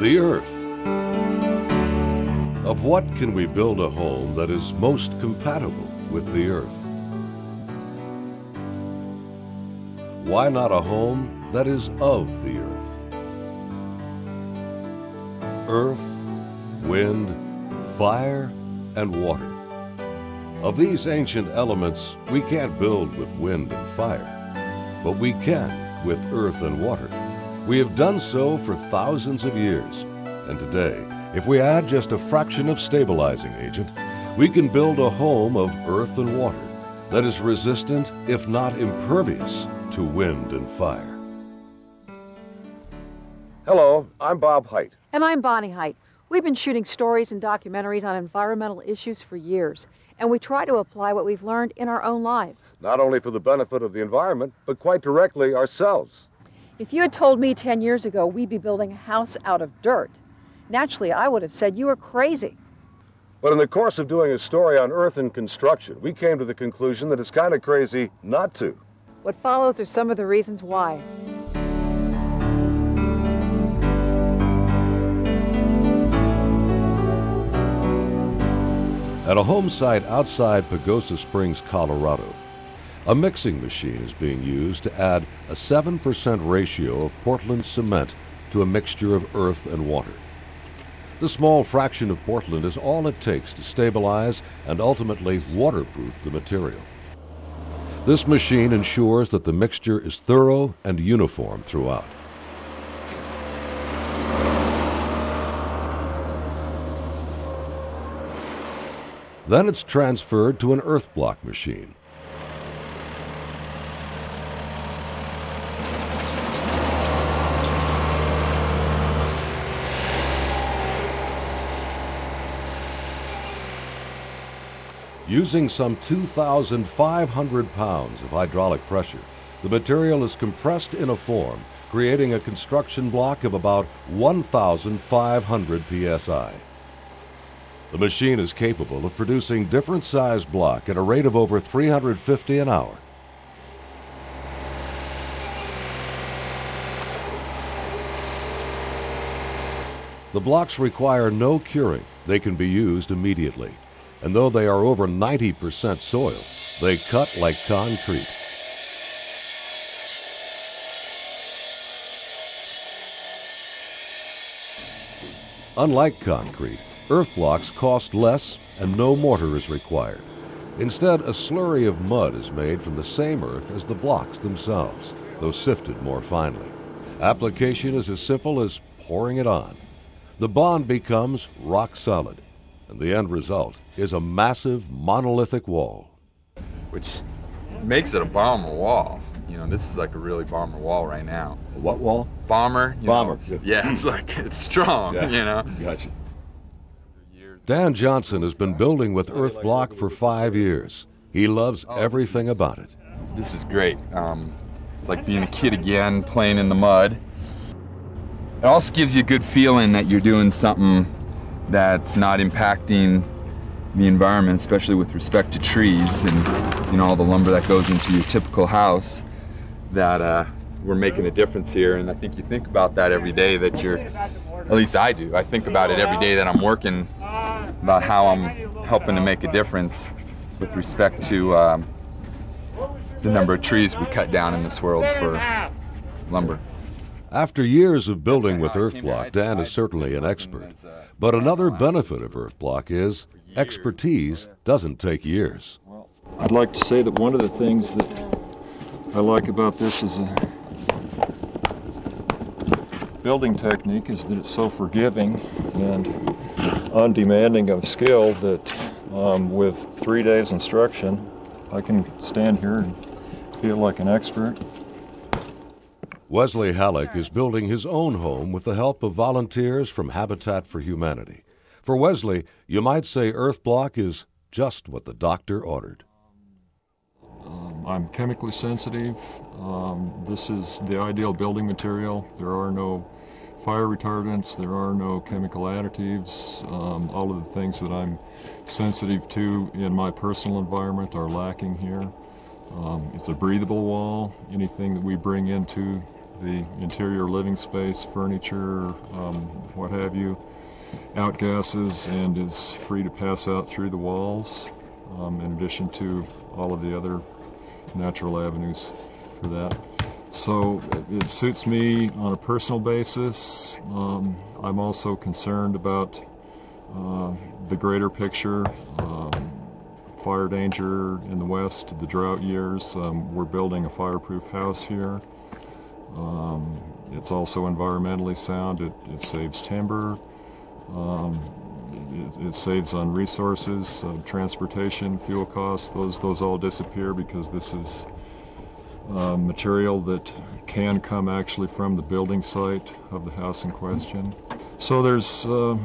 The earth. Of what can we build a home that is most compatible with the earth? Why not a home that is of the earth? Earth, wind, fire, and water. Of these ancient elements, we can't build with wind and fire, but we can with earth and water. We have done so for thousands of years, and today, if we add just a fraction of stabilizing agent, we can build a home of earth and water that is resistant, if not impervious, to wind and fire. Hello, I'm Bob Hite. And I'm Bonnie Hite. We've been shooting stories and documentaries on environmental issues for years, and we try to apply what we've learned in our own lives. Not only for the benefit of the environment, but quite directly ourselves. If you had told me 10 years ago we'd be building a house out of dirt, naturally I would have said you were crazy. But in the course of doing a story on earth and construction, we came to the conclusion that it's kind of crazy not to. What follows are some of the reasons why. At a home site outside Pagosa Springs, Colorado, a mixing machine is being used to add a 7% ratio of Portland cement to a mixture of earth and water. The small fraction of Portland is all it takes to stabilize and ultimately waterproof the material. This machine ensures that the mixture is thorough and uniform throughout. Then it's transferred to an EARTHBLOCK machine. Using some 2,500 pounds of hydraulic pressure, the material is compressed in a form, creating a construction block of about 1,500 psi. The machine is capable of producing different size block at a rate of over 350 an hour. The blocks require no curing. They can be used immediately. And though they are over 90% soil, they cut like concrete. Unlike concrete, EARTHBLOCKs cost less and no mortar is required. Instead, a slurry of mud is made from the same earth as the blocks themselves, though sifted more finely. Application is as simple as pouring it on. The bond becomes rock solid, and the end result is a massive monolithic wall. Which makes it a bomber wall. You know, this is like a really bomber wall right now. A what wall? Bomber. Bomber. Yeah, it's like, it's strong, yeah. You know. Gotcha. Dan Johnson has been building with EARTHBLOCK for 5 years. He loves everything about it. This is great. It's like being a kid again, playing in the mud. It also gives you a good feeling that you're doing something that's not impacting the environment, especially with respect to trees and, you know, all the lumber that goes into your typical house, that we're making a difference here. And I think you think about that every day that you're, at least I do, I think about it every day that I'm working, about how I'm helping to make a difference with respect to the number of trees we cut down in this world for lumber. After years of building with EARTHBLOCK, Dan is certainly an expert. But another benefit of EARTHBLOCK is expertise doesn't take years. I'd like to say that one of the things that I like about this as a building technique is that it's so forgiving and undemanding of skill that with 3 days instruction, I can stand here and feel like an expert. Wesley Halleck is building his own home with the help of volunteers from Habitat for Humanity. For Wesley, you might say EARTHBLOCK is just what the doctor ordered. I'm chemically sensitive. This is the ideal building material. There are no fire retardants, there are no chemical additives. All of the things that I'm sensitive to in my personal environment are lacking here. It's a breathable wall. Anything that we bring into the interior living space, furniture, what have you, outgasses, and is free to pass out through the walls, in addition to all of the other natural avenues for that. So it suits me on a personal basis. I'm also concerned about the greater picture, fire danger in the west, the drought years. We're building a fireproof house here. It's also environmentally sound. It saves timber. It saves on resources, transportation, fuel costs. Those all disappear because this is material that can come actually from the building site of the house in question. So there's a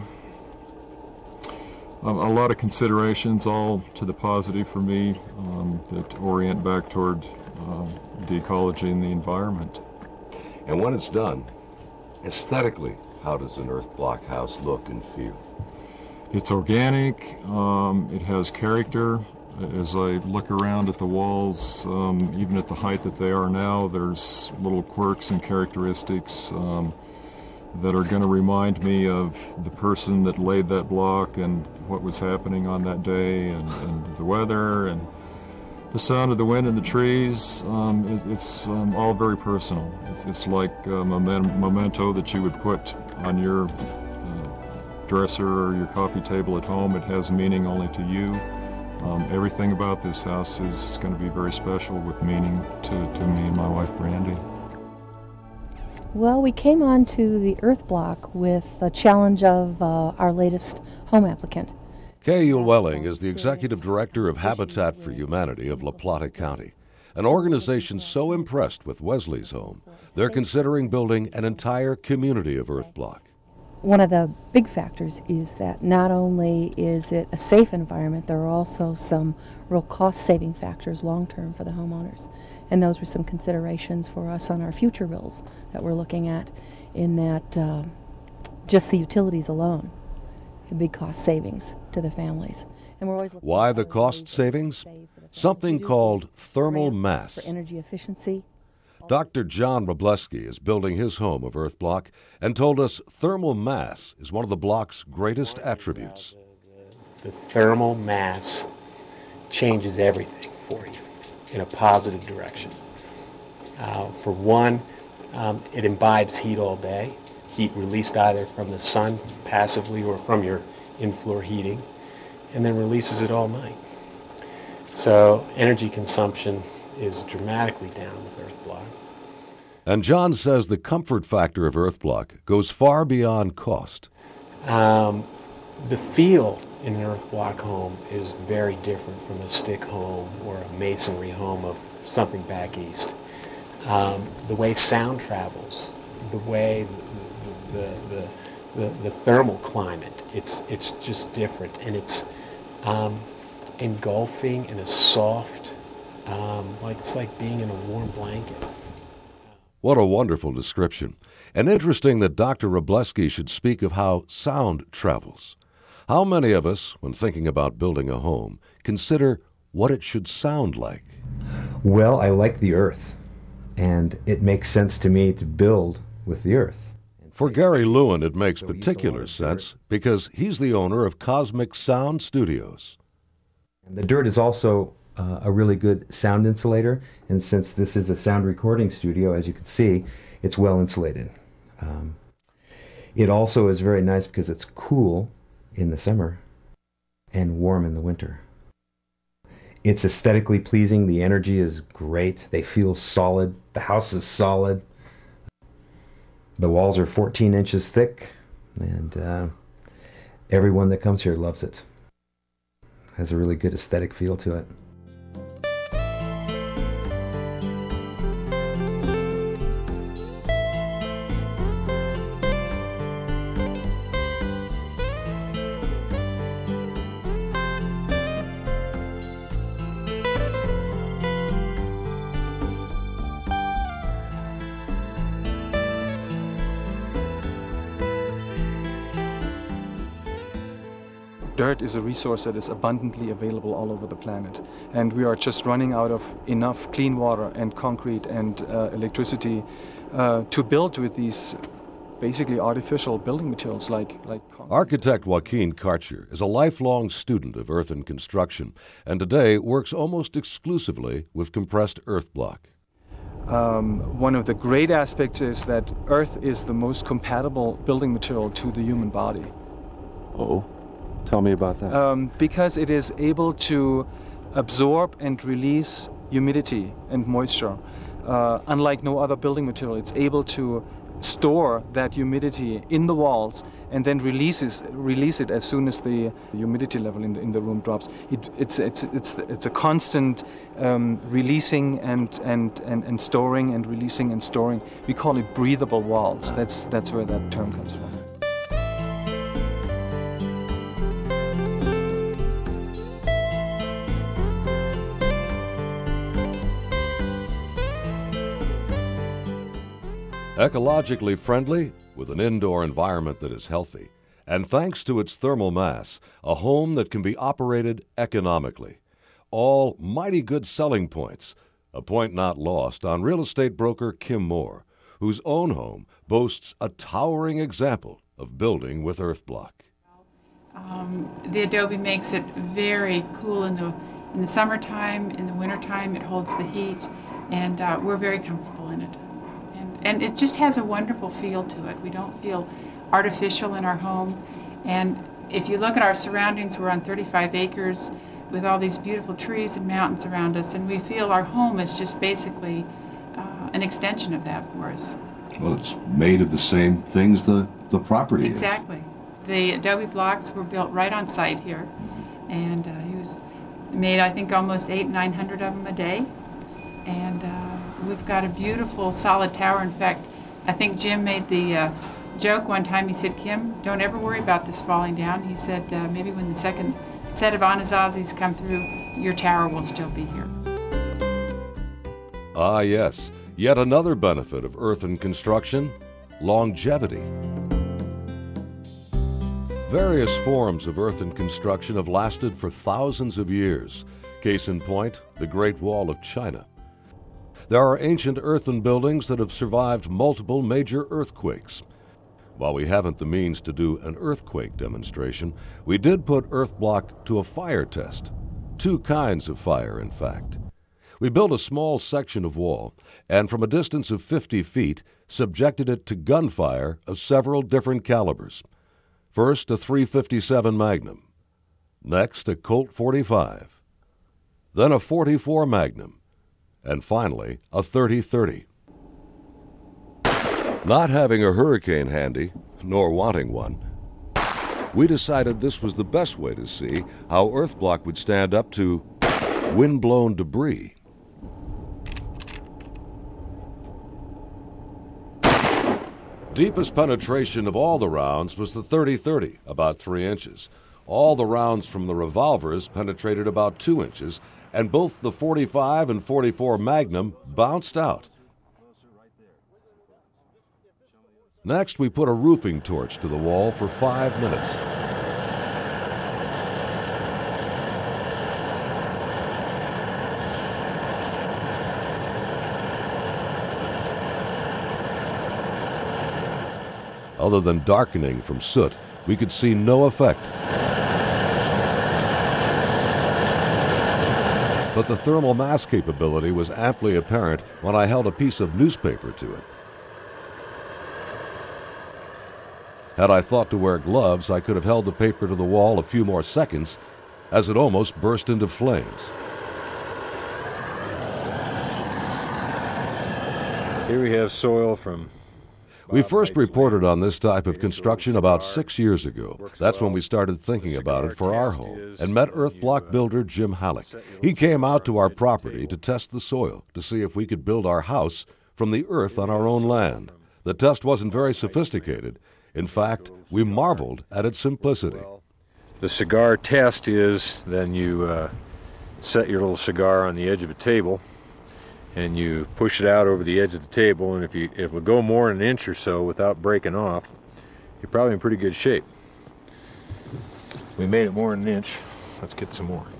lot of considerations, all to the positive for me, that orient back toward the ecology and the environment. And when it's done, aesthetically, how does an earth block house look and feel? It's organic, it has character. As I look around at the walls, even at the height that they are now, there's little quirks and characteristics that are going to remind me of the person that laid that block and what was happening on that day, and the weather and the sound of the wind in the trees. It's all very personal. It's like a memento that you would put on your dresser or your coffee table at home. It has meaning only to you. Everything about this house is going to be very special with meaning to me and my wife Brandy. Well, we came on to the Earth Block with the challenge of our latest home applicant. Kay Welling is the Executive Director of Habitat for Humanity of La Plata County, an organization so impressed with Wesley's home, they're considering building an entire community of earth block. One of the big factors is that not only is it a safe environment, there are also some real cost-saving factors long-term for the homeowners. And those were some considerations for us on our future bills that we're looking at, in that just the utilities alone, a big cost savings to the families. And we're always looking Why at the other cost ways savings? to save for the families. Something We do called thermal grants mass. for energy efficiency. Dr. John Robleski is building his home of earth block and told us thermal mass is one of the block's greatest attributes. The thermal mass changes everything for you in a positive direction. For one, it imbibes heat all day, heat released either from the sun passively or from your in-floor heating, and then releases it all night. So energy consumption is dramatically down with earth block. And John says the comfort factor of earth block goes far beyond cost. The feel in an earth block home is very different from a stick home or a masonry home of something back east. The way sound travels, the way the thermal climate, it's just different, and it's engulfing in a soft, it's like being in a warm blanket. What a wonderful description. And interesting that Dr. Robleski should speak of how sound travels. How many of us, when thinking about building a home, consider what it should sound like? Well, I like the earth, and it makes sense to me to build with the earth. For Gary Lewin, it makes particular sense because he's the owner of Cosmic Sound Studios. And the dirt is also a really good sound insulator, and since this is a sound recording studio, as you can see, it's well insulated. It also is very nice because it's cool in the summer and warm in the winter. It's aesthetically pleasing. The energy is great. They feel solid. The house is solid. The walls are 14 inches thick, and everyone that comes here loves it. Has a really good aesthetic feel to it. dirt is a resource that is abundantly available all over the planet. And we are just running out of enough clean water and concrete and electricity to build with these basically artificial building materials like concrete. Architect Joaquin Karcher is a lifelong student of earth and construction, and today works almost exclusively with compressed earth block. One of the great aspects is that earth is the most compatible building material to the human body. Oh, tell me about that. Because it is able to absorb and release humidity and moisture. Unlike no other building material, it's able to store that humidity in the walls and then release it as soon as the humidity level in the room drops. It's a constant releasing and storing and releasing and storing. We call it breathable walls. That's where that term comes from. Ecologically friendly, with an indoor environment that is healthy, and thanks to its thermal mass, a home that can be operated economically. All mighty good selling points, a point not lost on real estate broker Kim Moore, whose own home boasts a towering example of building with earth block. The adobe makes it very cool in the summertime. In the wintertime, it holds the heat, and we're very comfortable in it. And it just has a wonderful feel to it. We don't feel artificial in our home. And if you look at our surroundings, we're on 35 acres with all these beautiful trees and mountains around us, and we feel our home is just basically an extension of that for us. Well, it's made of the same things the property is. Exactly. The adobe blocks were built right on site here, and he made, I think, almost 800-900 of them a day. And we've got a beautiful solid tower. In fact, I think Jim made the joke one time. He said, "Kim, don't ever worry about this falling down." He said, maybe when the second set of Anazazis come through, your tower will still be here. Ah, yes, yet another benefit of earthen construction, longevity. Various forms of earthen construction have lasted for thousands of years. Case in point, the Great Wall of China. There are ancient earthen buildings that have survived multiple major earthquakes. While we haven't the means to do an earthquake demonstration, we did put earth block to a fire test. Two kinds of fire, in fact. We built a small section of wall, and from a distance of 50 feet, subjected it to gunfire of several different calibers. First, a .357 Magnum. Next, a Colt 45. Then a .44 Magnum. And finally, a .30-30. Not having a hurricane handy, nor wanting one, we decided this was the best way to see how earth block would stand up to wind-blown debris. Deepest penetration of all the rounds was the .30-30, about 3 inches. All the rounds from the revolvers penetrated about 2 inches, and both the .45 and .44 Magnum bounced out. Next, we put a roofing torch to the wall for 5 minutes. Other than darkening from soot, we could see no effect. But the thermal mass capability was amply apparent when I held a piece of newspaper to it. Had I thought to wear gloves, I could have held the paper to the wall a few more seconds, as it almost burst into flames. Here we have soil from... We first reported on this type of construction about 6 years ago. That's when we started thinking about it for our home and met earth block builder Jim Halleck. He came out to our property to test the soil to see if we could build our house from the earth on our own land. The test wasn't very sophisticated. In fact, we marveled at its simplicity. The cigar test is then you set your little cigar on the edge of a table and you push it out over the edge of the table, and if it would go more than an inch or so without breaking off, you're probably in pretty good shape. We made it more than an inch. Let's get some more.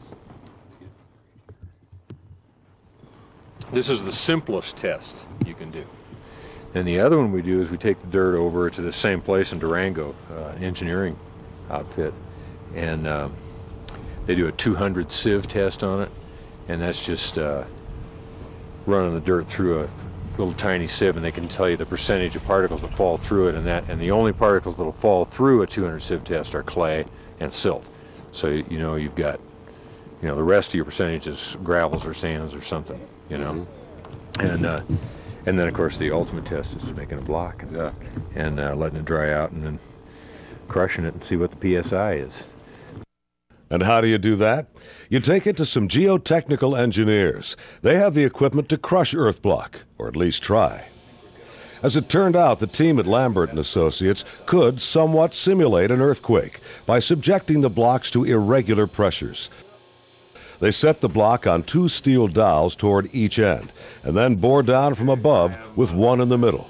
This is the simplest test you can do. And the other one we do is we take the dirt over to the same place in Durango, engineering outfit, and they do a 200 sieve test on it, and that's just running the dirt through a little tiny sieve, and they can tell you the percentage of particles that fall through it, and the only particles that will fall through a 200 sieve test are clay and silt. So you know you've got, you know, the rest of your percentage is gravels or sands or something, you know. And then of course the ultimate test is making a block and letting it dry out and then crushing it and see what the PSI is. And how do you do that? You take it to some geotechnical engineers. They have the equipment to crush earth block, or at least try. As it turned out, the team at Lambert and Associates could somewhat simulate an earthquake by subjecting the blocks to irregular pressures. They set the block on 2 steel dowels toward each end, and then bore down from above with one in the middle.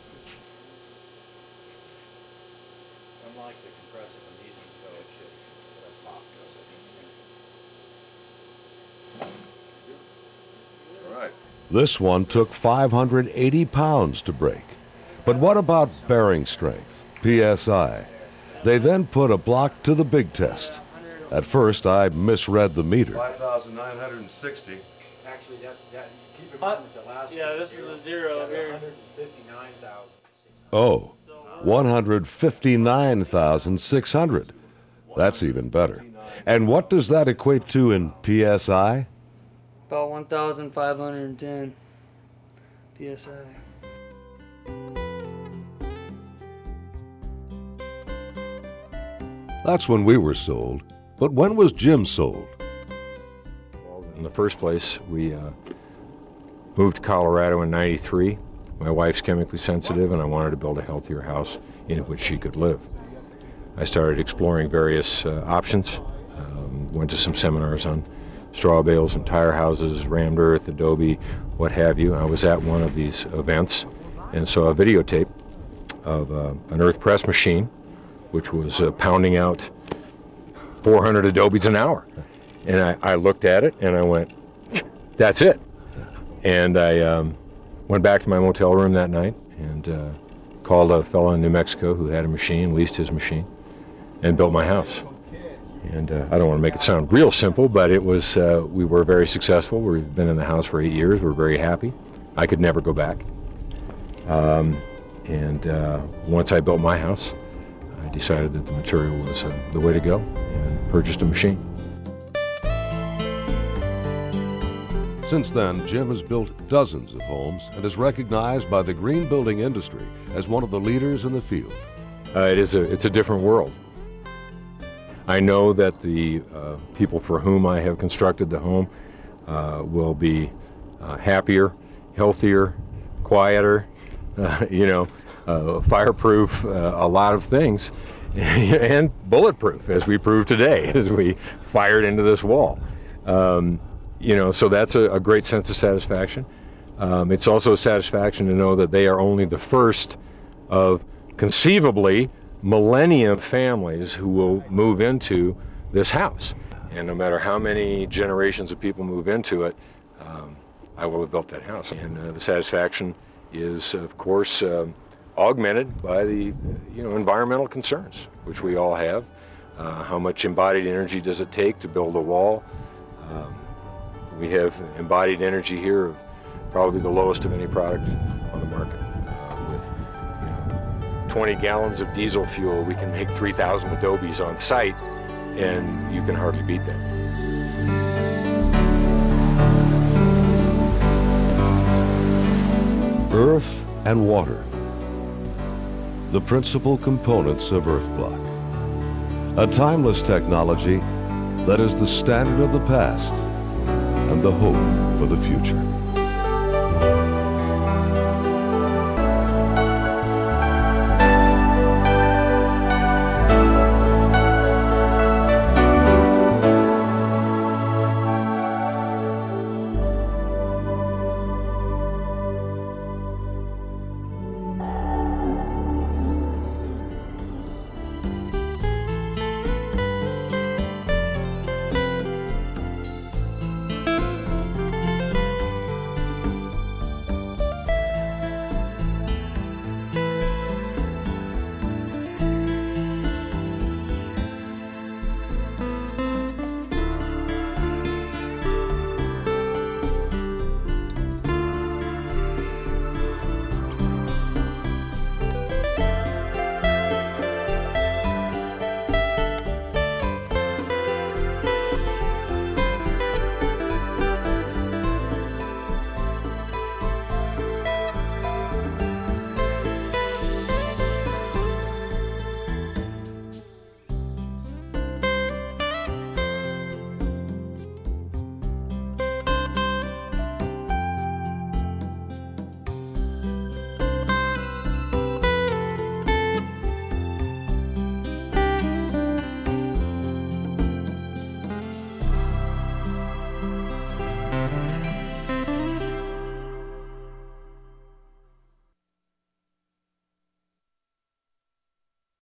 This one took 580 pounds to break. But what about bearing strength, PSI? They then put a block to the big test. At first, I misread the meter. 5,960. Actually, that's that. Keep in mind that the last. Yeah, this is a zero here. 159,000. Oh, 159,600. That's even better. And what does that equate to in PSI? About 1,510 PSI. That's when we were sold. But when was Jim sold? Well, in the first place, we moved to Colorado in '93. My wife's chemically sensitive, and I wanted to build a healthier house in which she could live. I started exploring various options, went to some seminars on straw bales and tire houses, rammed earth, adobe, what have you. I was at one of these events and saw a videotape of an earth press machine, which was pounding out 400 adobes an hour. And I looked at it and I went, that's it. And I went back to my motel room that night and called a fellow in New Mexico who had a machine, leased his machine, and built my house. And I don't want to make it sound real simple, but it was, we were very successful. We've been in the house for 8 years. We're very happy. I could never go back. Once I built my house, I decided that the material was the way to go and purchased a machine. Since then, Jim has built dozens of homes and is recognized by the green building industry as one of the leaders in the field. It's a different world. I know that the people for whom I have constructed the home will be happier, healthier, quieter, fireproof, a lot of things, and bulletproof, as we proved today, as we fired into this wall. So that's a great sense of satisfaction. It's also a satisfaction to know that they are only the first of conceivably millennium families who will move into this house. And no matter how many generations of people move into it, I will have built that house. And the satisfaction is, of course, augmented by the environmental concerns, which we all have. How much embodied energy does it take to build a wall? We have embodied energy here of probably the lowest of any product on the market. 20 gallons of diesel fuel, we can make 3,000 adobes on site, and you can hardly beat that. Earth and water, the principal components of EARTHBLOCK. A timeless technology that is the standard of the past and the hope for the future.